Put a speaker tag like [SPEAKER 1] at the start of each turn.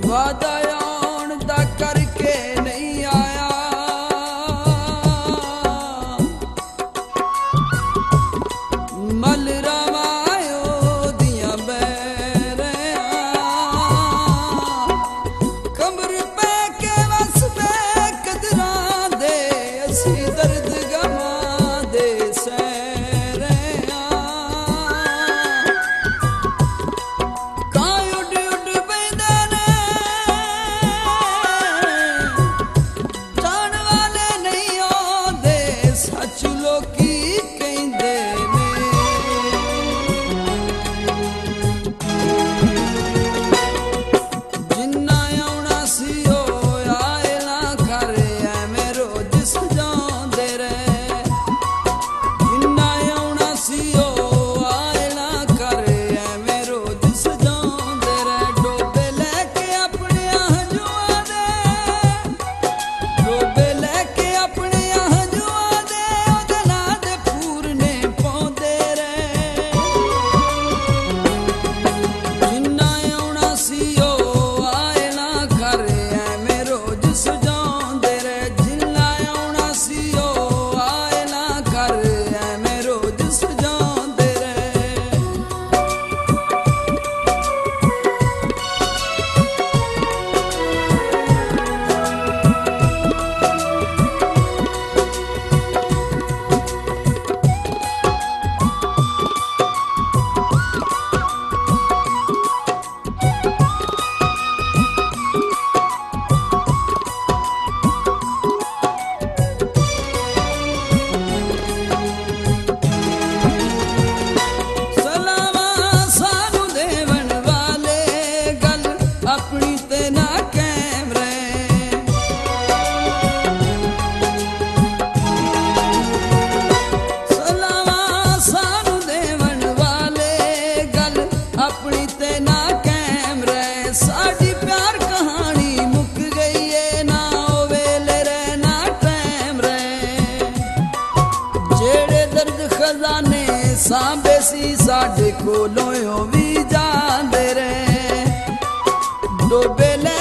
[SPEAKER 1] वादा आउण दा करके नहीं आया मल रवायो दियां बैरियां कमर पे के वस पे कदरां दे असी दर्द गमा दे सैरियां कां उड उड पैंदे ने जान वाले नहीं आंदे सच लोकी कहंदे ने जिन्ना आउणा सी ओ आए ना कर एवें रोज सजाउंदे रहे जिन्ना आउणा सी ओ आए ना कर एवें रोज सजाउंदे रहे डोबे लैके अपने हंजुआं दे डोबे लैके अपने हंजुआं दे ओदे नां दे पूरने पाउंदे रहे जिन्ना आउणा सी ओ आए ना कर एवें रोज सजाउंदे रहे जिन्ना आउणा सी ओ आए ना कर एवें रोज सजाउंदे रहे सलावा सानू देवन वाले गल अपनी ते ना कैमरे सलावा सानू देवन वाले गल अपनी ते ना कैमरे साडी प्यार कहानी मुक गई है ना ओ वेले रहना टैम रहे जेड़े दर्द खजाने सांबे सी साडे कोलों भी जांदे रहे डोबे ले